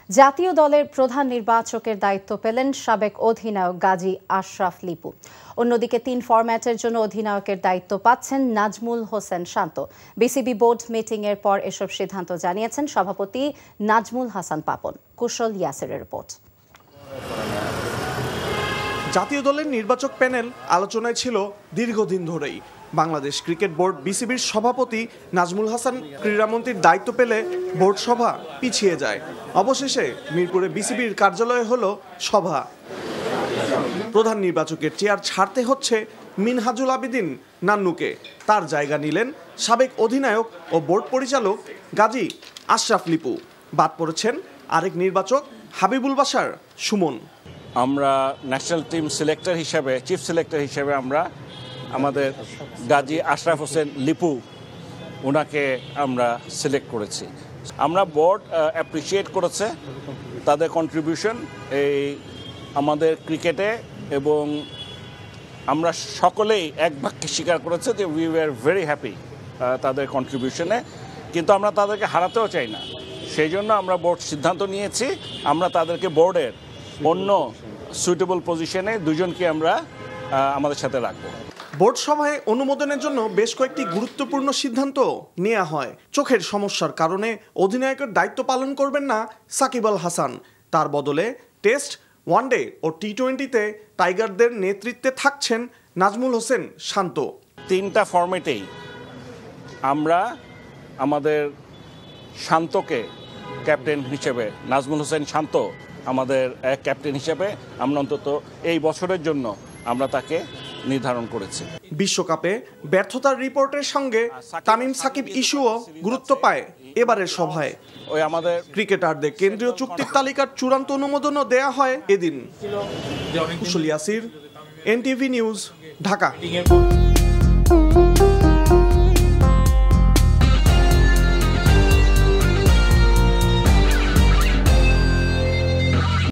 জাতীয় দলের প্রধান নির্বাচকের দায়িত্ব পেলেন সাবেক অধিনায়ক গাজী আশরাফ লিপু। অন্যদিকে ৩ ফরম্যাটের জন্য অধিনায়কের দায়িত্ব পাচ্ছেন নাজমুল হোসেন শান্ত। বিসিবি বোর্ড মিটিংয়ের পর এসব সিদ্ধান্ত জানিয়েছেন সভাপতি নাজমুল হাসান পাপন। কুশল ইয়াসেরের রিপোর্ট। জাতীয় দলের নির্বাচক প্যানেল আলোচনায় ছিল দীর্ঘদিন ধরেই। বাংলাদেশ ক্রিকেট বোর্ড বিসিবির সভাপতি নাজমুল হাসান ক্রীড়ামন্ত্রীর দায়িত্ব পেলে বোর্ড সভা পিছিয়ে যায়। অবশেষে মিরপুরে বিসিবির কার্যালয়ে হলো সভা। প্রধান নির্বাচকের চেয়ার ছাড়তে হচ্ছে মিনহাজুল আবেদিন নান্নুকে। তার জায়গা নিলেন সাবেক অধিনায়ক ও বোর্ড পরিচালক গাজী আশরাফ লিপু। বাদ পড়েছেন আরেক নির্বাচক হাবিবুল বাশার সুমন। আমরা ন্যাশনাল টিম সিলেক্টর হিসেবে চিফ সিলেক্টর হিসেবে আমরা আমাদের গাজী আশরাফ হোসেন লিপু ওনাকে আমরা সিলেক্ট করেছি। আমরা বোর্ড অ্যাপ্রিসিয়েট করেছে তাদের কন্ট্রিবিউশন এই আমাদের ক্রিকেটে, এবং আমরা সকলেই এক বাক্যে স্বীকার করেছে যে উই ওয়ার ভেরি হ্যাপি তাদের কন্ট্রিবিউশনে, কিন্তু আমরা তাদেরকে হারাতেও চাই না। সেই জন্য আমরা বোর্ড সিদ্ধান্ত নিয়েছি আমরা তাদেরকে বোর্ডের অন্য সুইটেবল পজিশনে দুজনকে আমরা আমাদের সাথে রাখবো। বোর্ড সভায় অনুমোদনের জন্য বেশ কয়েকটি গুরুত্বপূর্ণ সিদ্ধান্ত নেওয়া হয়। চোখের সমস্যার কারণে অধিনায়কের দায়িত্ব পালন করবেন না সাকিব আল হাসান। তার বদলে টেস্ট, ওয়ানডে ও টি-20তে টাইগারদের নেতৃত্বে থাকছেন নাজমুল হোসেন শান্ত। 3টা ফরম্যাটেই আমরা আমাদের শান্তকে ক্যাপ্টেন হিসেবে, নাজমুল হোসেন শান্ত আমাদের ক্যাপ্টেন হিসেবে আমরা অন্তত এই বছরের জন্য আমরা তাকে নির্ধারণ করেছি। বিশ্বকাপে ব্যর্থতার রিপোর্টের সঙ্গে তামিম সাকিব ইস্যুও গুরুত্ব পায় এবারের সভায়। ওই আমাদের ক্রিকেটারদের কেন্দ্রীয় চুক্তির তালিকার চূড়ান্ত অনুমোদনও দেয়া হয় এদিন। Kushal Yasir, NTV news, Dhaka.